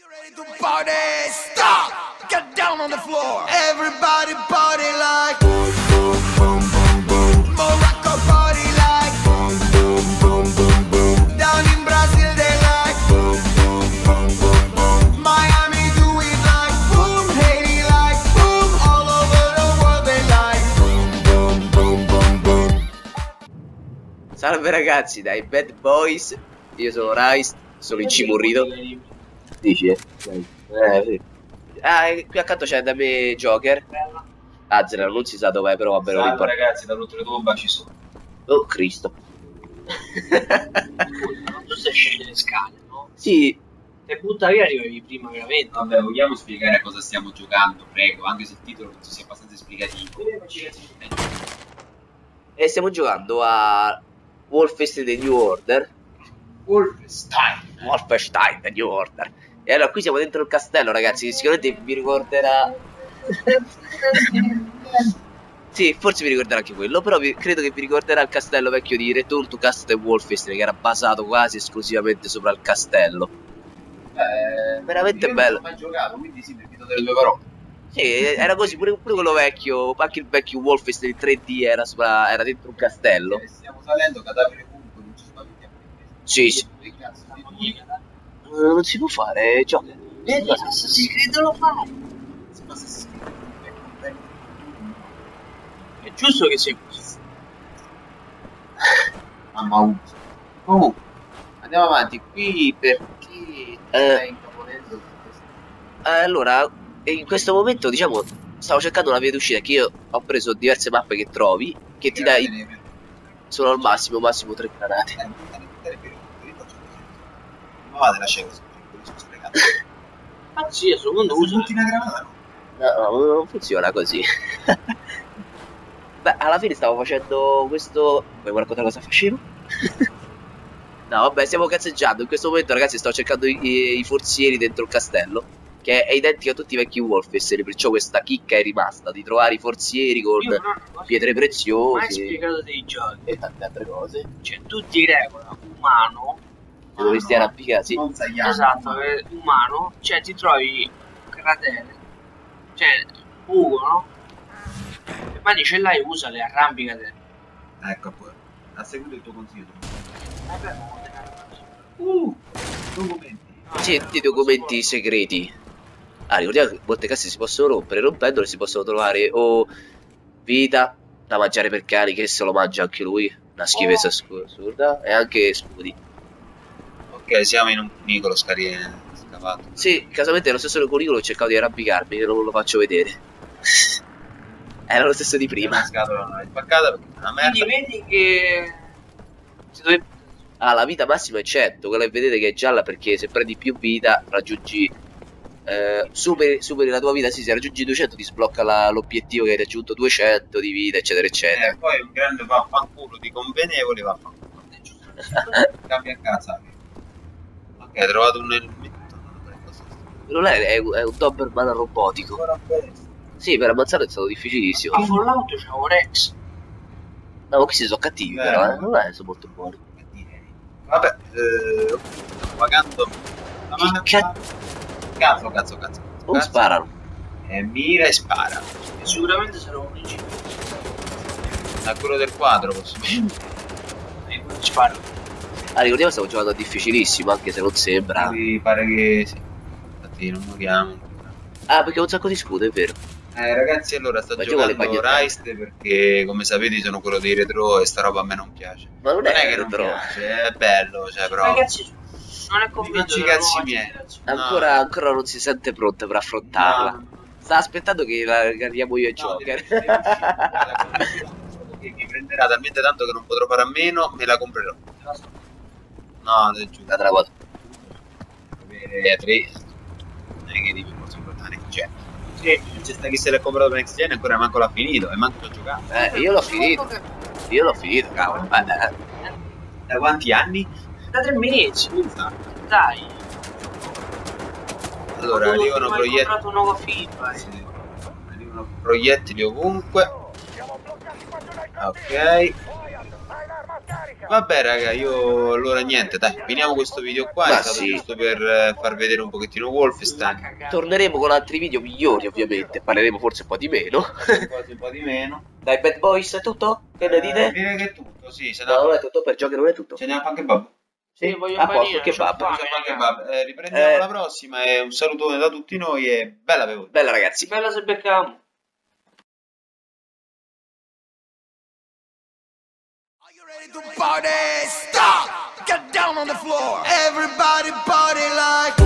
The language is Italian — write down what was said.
You ready to party? Stop! Get down on the floor. Everybody party like boom, boom, boom, boom, boom. Morocco party like boom, boom, boom, boom, boom. Down in Brazil they like boom, boom, boom, boom, boom. Miami do it like boom, Haiti like boom. All over the world they like boom, boom, boom, boom, boom. Salve ragazzi, dai Bad Boys. Io sono Rice, sono in Cimurrito. Dici? Sì. Qui accanto c'è da me Joker. Azra, non si sa dov'è, però vabbè, non importa. Ragazzi, dall'oltretomba ci sono. Oh Cristo. Non so se scegli le scale, no? Sì. Se butta via arrivavi prima veramente. Vabbè, vogliamo spiegare a cosa stiamo giocando, prego, anche se il titolo penso sia abbastanza esplicativo. E stiamo giocando a Wolfenstein The New Order. Wolfenstein The New Order. E allora qui siamo dentro il castello, ragazzi, sicuramente vi ricorderà. Sì, forse vi ricorderà anche quello, però credo che vi ricorderà il castello vecchio di Return to Castle Wolfenstein, che era basato quasi esclusivamente sopra il castello. Veramente bello. Non ho mai giocato, quindi sì, mi fido delle tue parole. Sì, era così, pure quello vecchio, anche il vecchio Wolfenstein 3D era dentro un castello. Stiamo salendo, cadavere comunque, non ci spaventiamo. Sì, sì. Che cazzo di Non si può fare, Joker. Si credo lo fai. È giusto che sia così. Mamma usa. Comunque, andiamo avanti qui perché stai incaponendo Allora, in questo momento, diciamo, stavo cercando una via d'uscita, che io ho preso diverse mappe che trovi, che ti dai solo al massimo 3 granate. Ma vada la scena, sono sprecato. Ah sì, a suo mondo uso Tutti una granata. No, non funziona così. Beh, alla fine stavo facendo questo. Vuoi raccontare cosa facevo? No, vabbè, stiamo cazzeggiando. In questo momento, ragazzi, sto cercando i forzieri dentro il castello, che è identico a tutti i vecchi Wolfenstein, perciò questa chicca è rimasta di trovare i forzieri con pietre mai preziose spiegato dei giochi. e tante altre cose. Cioè, tu ti regola umano. Dovresti arrampicare, sì. Non sai Esatto, umano. Cioè, ti trovi un cratere. Cioè, buco, no? E poi ce l'hai, usa le arrampicate. Ecco poi. Ha seguito il tuo consiglio. Uh, Documenti. Sì, tutti i documenti segreti. Ah, ricordiamo che molte casse si possono rompere, rompendole si possono trovare o vita da mangiare per cani, che se lo mangia anche lui, una schifezza assurda, e anche scudi. Ok, siamo in un cunicolo scavato. Sì, casualmente è lo stesso cunicolo, ho cercato di arrampicarmi, che non lo faccio vedere. Era lo stesso di prima. La scatola non è spaccata perché è una merda. quindi vedi che si dovrebbe... Ah, la vita massima è 100, quella che vedete che è gialla perché se prendi più vita raggiungi... superi la tua vita, sì, se raggiungi 200 ti sblocca l'obiettivo che hai raggiunto 200 di vita, eccetera, eccetera. Poi un grande vaffanculo di convenevoli vaffanculo. Cambia a casa. Ok, hai trovato un elmetto. Non è un Doberman robotico. Sì, per ammazzarlo è stato difficilissimo. A Fallout c'è un Rex. No, ma questi sono cattivi però, non è, sono molto buoni. Vabbè, stiamo pagando. Cazzo. Non sparano. Mira e spara. E sicuramente sarà un principio. Da quello del quadro posso dire. E non sparo. Ah, ricordiamo stiamo giocando a difficilissimo, anche se non sembra. Mi pare che sì. Infatti non moriamo ancora. Ah, perché ho un sacco di scudo, è vero. Ragazzi, allora sto giocando Rise perché come sapete sono quello dei retro e sta roba a me non piace. Ma non è che non retro. piace, è bello, cioè però. Ragazzi, non è convinto i cazzi miei. Ancora non si sente pronto per affrontarla. No. Sta aspettando che la arriviamo io e Joker. Che mi prenderà talmente tanto che non potrò fare a meno, me la comprerò. No, è giù. La travoto. Avere 3 non è che devi forse importante che c'è. Sì. C'è sta chi se l'è comprato per Next Gen e ancora manco l'ha finito e manco l'ho giocato. Io l'ho finito. Io l'ho finito, cavolo. Da quanti anni? Da 3 mesi. Dai. Allora, arrivano Ho proiettili. comprato un nuovo FIFA. Sì. Arrivano proiettili ovunque. Ok. Vabbè raga, io allora niente, dai, finiamo questo video qua, Ma è stato sì. giusto per far vedere un pochettino La Wolfenstein, cagata. Torneremo con altri video migliori, ovviamente. Parleremo forse un po' di meno. quasi un po' di meno. Dai, Bad Boys è tutto? Che ne dite? Direi che è tutto, sì, se No, non è tutto, per giochi non è tutto. ne ha anche Babbo. Sì, voglio a posto, panino, che c'ho babbo. fame. Riprendiamo la prossima e un salutone da tutti noi e bella per voi. Bella ragazzi. Bella se beccamo. Are you ready to party? Stop! Get down on the floor. Everybody party like.